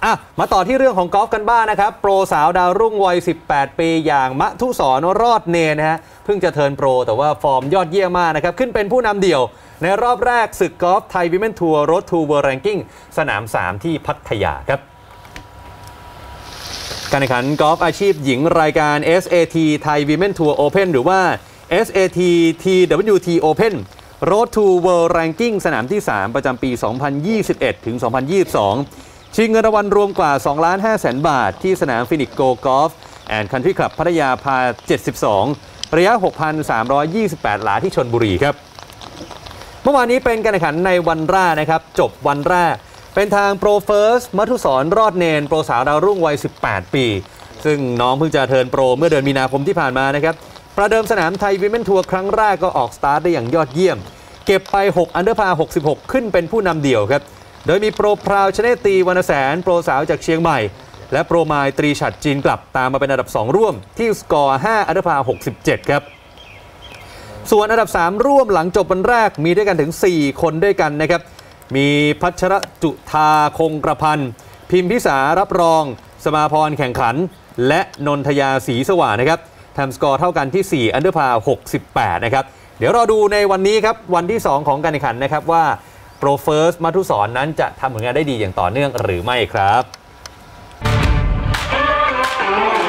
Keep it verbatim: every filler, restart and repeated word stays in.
อ่ะมาต่อที่เรื่องของกอล์ฟกันบ้าง นะครับโปรสาวดาวรุ่งวัยสิบแปดปีอย่างมทุสรรอดเนนะฮะเพิ่งจะเทิร์นโปรแต่ว่าฟอร์มยอดเยี่ยมมากนะครับขึ้นเป็นผู้นำเดี่ยวในรอบแรกศึกกอล์ฟไทยวิเมนทัวร์โรดทูเวิลด์แรงกิ้งสนามสามที่พัทยาครับการแข่งขันกอล์ฟอาชีพหญิงรายการ เอส เอ ที Thai Women Tour Open หรือว่า เอส เอ ที ที ดับเบิลยู ที Open Road to World Ranking สนามที่สามประจำปี สองพันยี่สิบเอ็ด ถึง สองพันยี่สิบสอง ชิงเงินรางวัลรวมกว่า สองล้านห้าแสน บาทที่สนามฟินิกโกกอล์ฟแอนด์คันทรีคลับพัทยาพาเจ็ดสิบสองระยะ หกพันสามร้อยยี่สิบแปด หลาที่ชลบุรีครับเมื่อวานนี้เป็นการแข่งขันในวันแรกนะครับจบวันแรกเป็นทางโปรเฟิร์สมทุสรรอดเนนโปรสาวดาวรุ่งวัยสิบแปดปีซึ่งน้องเพิ่งจะเทิร์นโปรเมื่อเดือนมีนาคมที่ผ่านมานะครับประเดิมสนามไทยวิเมนทัวร์ครั้งแรกก็ออกสตาร์ทได้อย่างยอดเยี่ยมเก็บไปหกอันเดอร์พาร์หกสิบหกขึ้นเป็นผู้นำเดี่ยวครับโดยมีโปรพราวชเนตีวรรณแสนโปรสาวจากเชียงใหม่และโปรไมตรีฉัตรจีนกลับตามมาเป็นอันดับสองร่วมที่สกอร์ห้าอันเดอร์พาร์หกสิบเจ็ดครับส่วนอันดับสามร่วมหลังจบวันแรกมีด้วยกันถึงสี่คนด้วยกันนะครับมีพัชรจุธาคงกระพันพิมพิสารับรองสมาพรแข่งขันและนนทยาศรีสว่างนะครับทำสกอร์เท่ากันที่สี่อันเดอร์พาร์หกสิบแปดนะครับเดี๋ยวเราดูในวันนี้ครับวันที่สองของการแข่งขันนะครับว่าโปรเฟิร์สมทุสรนั้นจะทำผลงานได้ดีอย่างต่อเนื่องหรือไม่ครับ